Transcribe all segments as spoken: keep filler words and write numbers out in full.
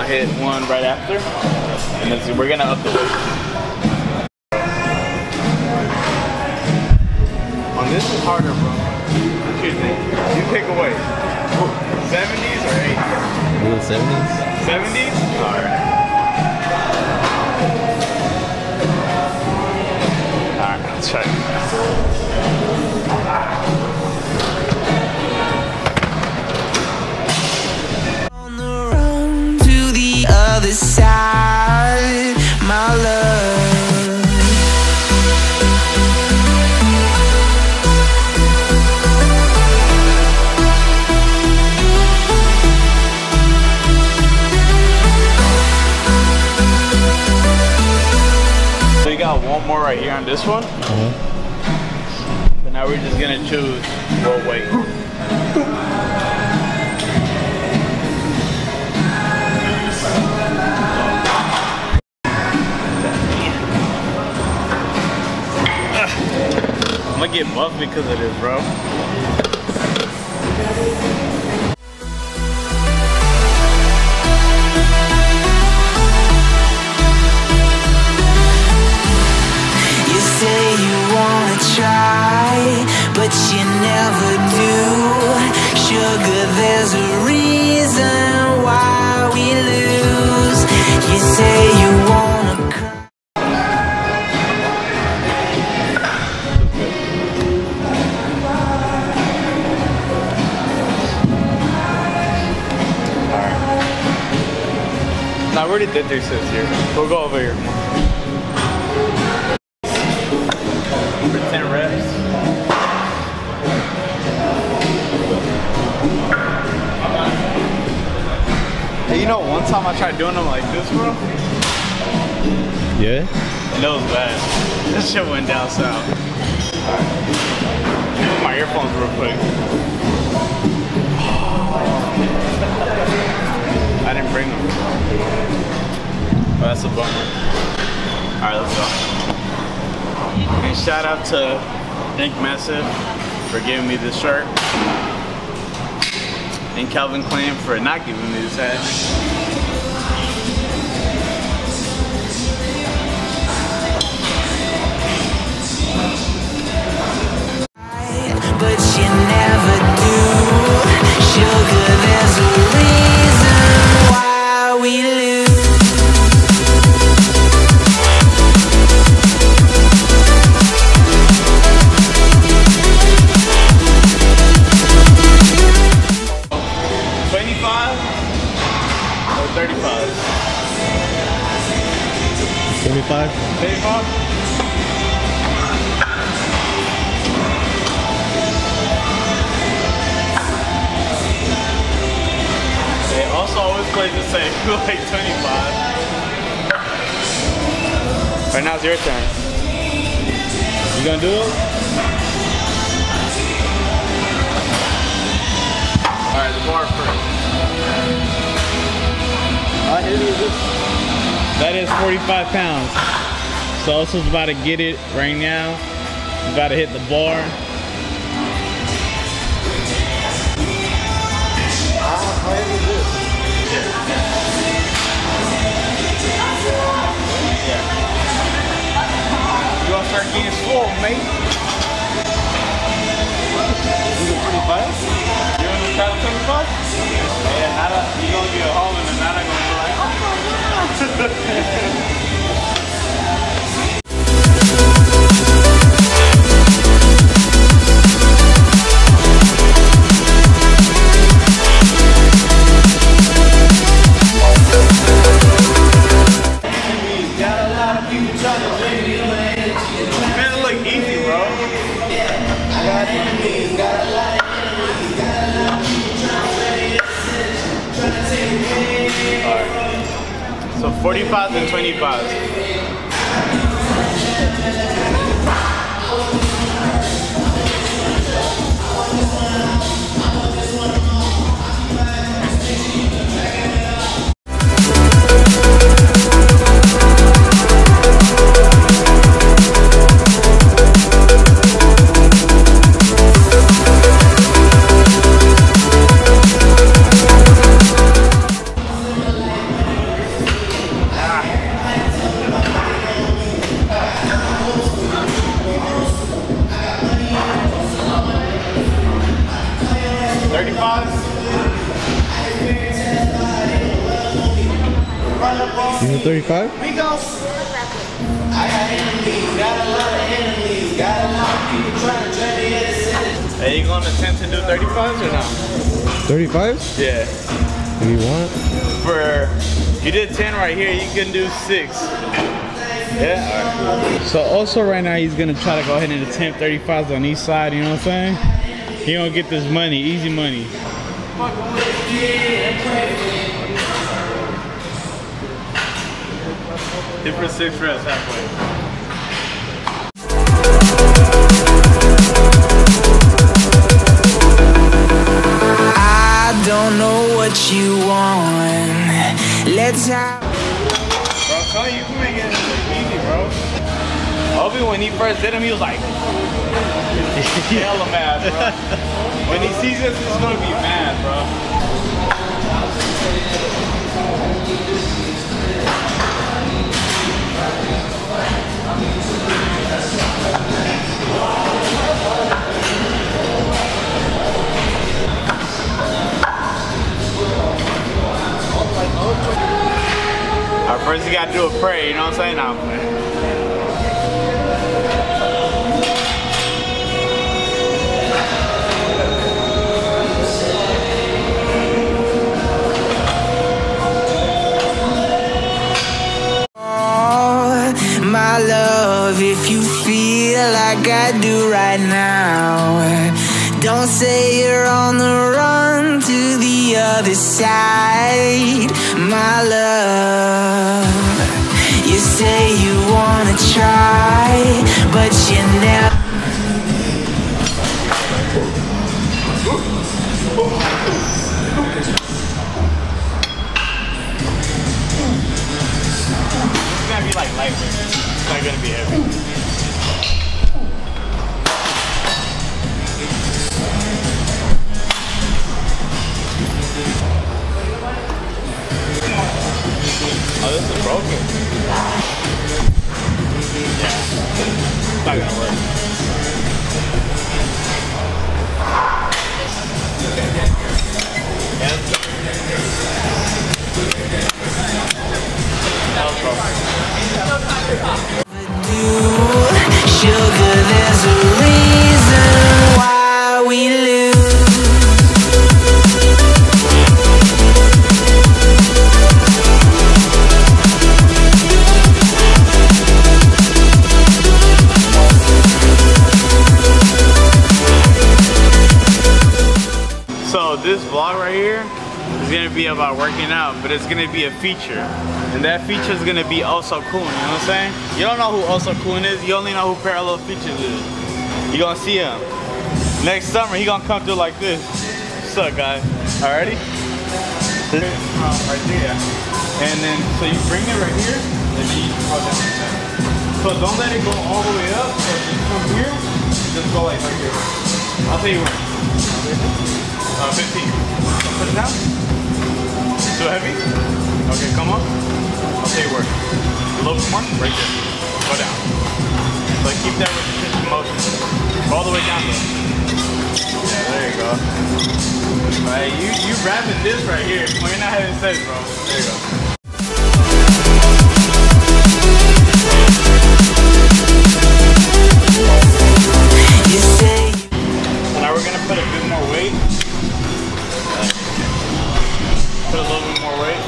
I'll hit one right after. And then we're gonna up the weight. On this is harder, bro. What you think? You pick away. seventies or eighties? Ooh, seventies? seventies? Alright. Alright, let's try it. On the road to the other side, my love. We got one more right here on this one. Uh-huh. But now we're just gonna choose what weight. I'm gonna get buff because of this, bro. Try, but you never do. Sugar, there's a reason why we lose. You say you wanna cry. Alright. Now we already did three sets here. We'll go over here. For ten reps. Hey, you know, one time I tried doing them like this, bro. Yeah? And it was bad. This shit went down south. Put my earphones real quick. I didn't bring them. Oh, that's a bummer. Alright, let's go. And shout out to Ink Massive for giving me this shirt. And Calvin Klein for not giving me this hat. But you never do. Sugar, there's a reason why we lose. thirty-five. seventy-five? seventy-five? They also always play the same, like twenty-five. Right now it's your turn. You gonna do it? Alright, the bar first. That is forty-five pounds. So Oso's about to get it right now. He's about to hit the bar. How heavy is this? Yeah. You gonna start getting swole, mate? You go twenty-five? You wanna try the twenty-five? Yeah, Nada, you gonna get home and then Nada gonna be like, oh my god. So forty-fives and twenty-fives. You need thirty-five? We go. I got enemies, got a lot of enemies, got a lot of people trying to turn the innocent. Are you going to attempt to do thirty-fives or no? thirty-fives? Yeah. If you want. For, you did ten right here, you can do six. Yeah? Alright. So also right now he's gonna try to go ahead and attempt thirty-fives on each side, you know what I'm saying? He gonna get this money, easy money. Different six reps halfway. I don't know what you want. Let's have. Bro, I'm telling you, you can make it easy, bro. Obi, when he first did him, he was like, hella mad, bro. When he sees this, he's gonna be mad, bro. Alright, first you gotta do a prayer, you know what I'm saying? Nah, man. My love, if you feel like I do right now, don't say you're on the run to the other side. My love, you say you wanna try, but you never. It's gonna be like lightweight. It's not gonna be heavy. Oh, this is broken. Yeah. It's not gonna work. Yeah. That was broken. Sugar, there's a reason why we lose. So this vlog right here is gonna be about working out, but it's gonna be a feature. And that feature is gonna be Also Kun, you know what I'm saying? You don't know who Also Kun is, you only know who Parallel Features is. You gonna see him. Next summer, he gonna come through like this. What's up, guys? Alrighty? Um, right there. And then, so you bring it right here, and then you go down like that. So don't let it go all the way up, so just from here, just go like right here. I'll tell you when. Uh, fifteen. Put it down. Too heavy? Okay, come on. I'll tell you where. A little bit more. Right there. Go down. So keep that repetition motion. All the way down there. Yeah, there you go. Alright, you, you rapping this right here. Well, you're not having sex, bro. There you go. So now we're gonna put a bit more weight. Put a little bit more weight.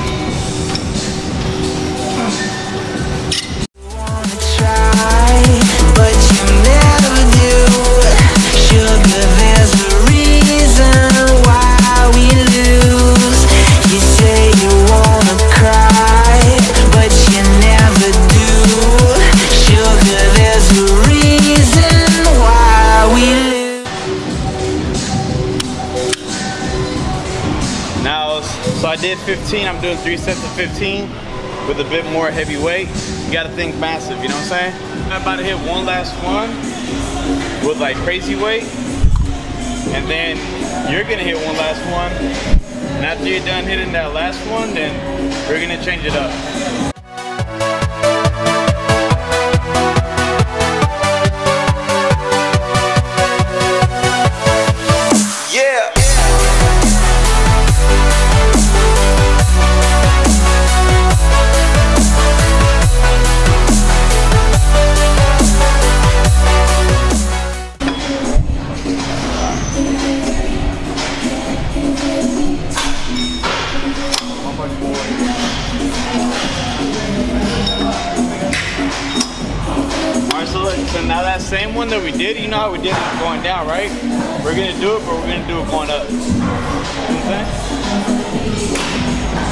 Wanna try, but you never do. Sugar, there's a reason why we lose. You say you wanna cry, but you never do. Sugar, there's a reason why we lose. Now, so I did fifteen, I'm doing three sets of fifteen with a bit more heavy weight. You gotta think massive, you know what I'm saying? I'm about to hit one last one with like crazy weight, and then you're gonna hit one last one. And after you're done hitting that last one, then we're gonna change it up. Yeah. So now that same one that we did, you know how we did it going down, right? We're gonna do it, but we're gonna do it going up. You know what I'm saying?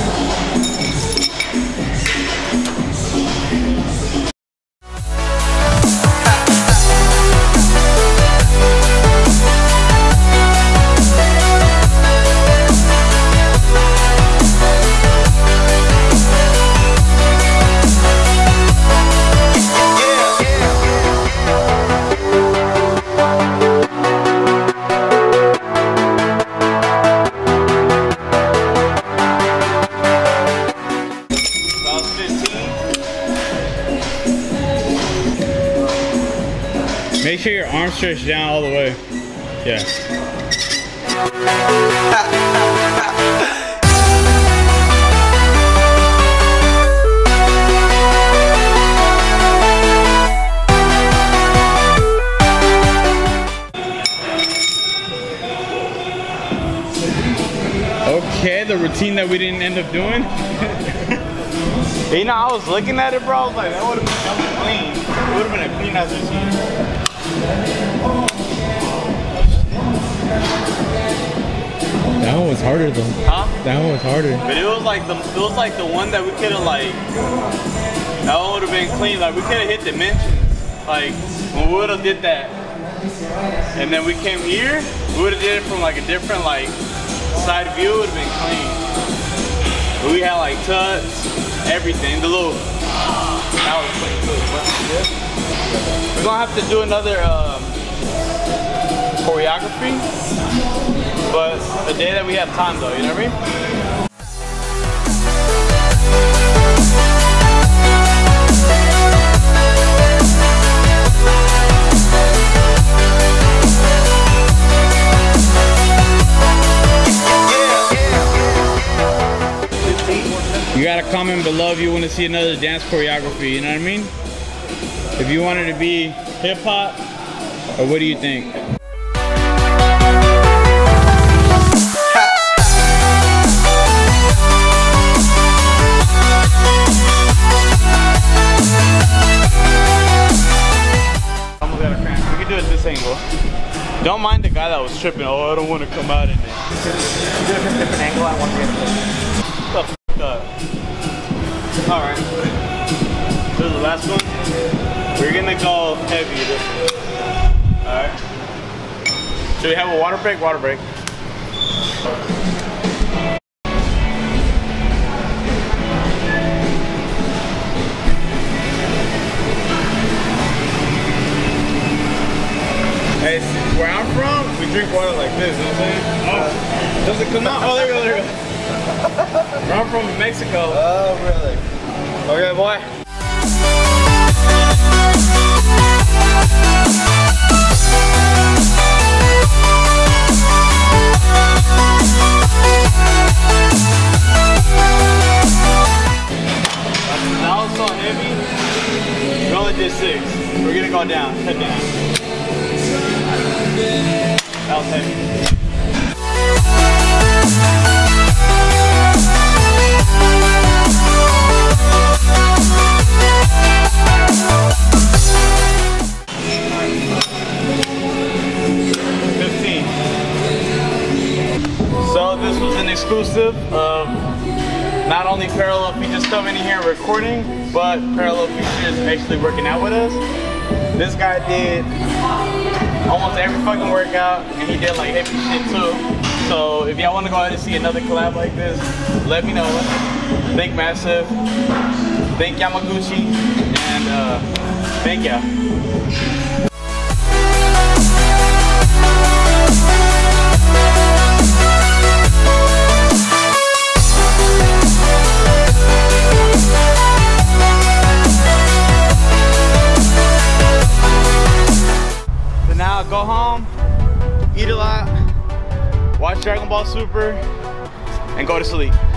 Make sure your arm stretch down all the way. Yeah. Okay, the routine that we didn't end up doing. You know, I was looking at it, bro. I was like, that would have been clean. It would have been a clean ass routine. That one was harder though. Huh? That one was harder. But it was like the it was like the one that we could have like that one would have been clean. Like we could have hit dimensions. Like when we would have did that, and then we came here, we would have did it from like a different like side view. It would have been clean. But we had like tucks, everything. The little that was clean too. We're gonna have to do another um, choreography, but the day that we have time though, you know what I mean? You gotta comment below if you want to see another dance choreography, you know what I mean? If you want it to be hip hop, or what do you think? Almost got a cramp. We can do it this angle. Don't mind the guy that was tripping. Oh, I don't want to come out in it. Do it from a different angle. I want to get it. What the f up? Alright. This is the last one. We're gonna go heavy this one. Alright. Should we have a water break? Water break. Hey, where I'm from, we drink water like this, you know what I'm saying? Oh, does it come out? Oh, there you go, there you go. Where I'm from, Mexico. Oh, really? Okay, boy. That was so heavy. We only did six. We're gonna go down, head down. That was heavy. fifteen. So this was an exclusive of not only Parallel Features coming in here and recording, but Parallel Features actually working out with us. This guy did almost every fucking workout, and he did like heavy shit too. So if y'all want to go ahead and see another collab like this, let me know. Thank Massive, thank Yamaguchi, and uh, thank ya. So now go home, eat a lot, watch Dragon Ball Super, and go to sleep.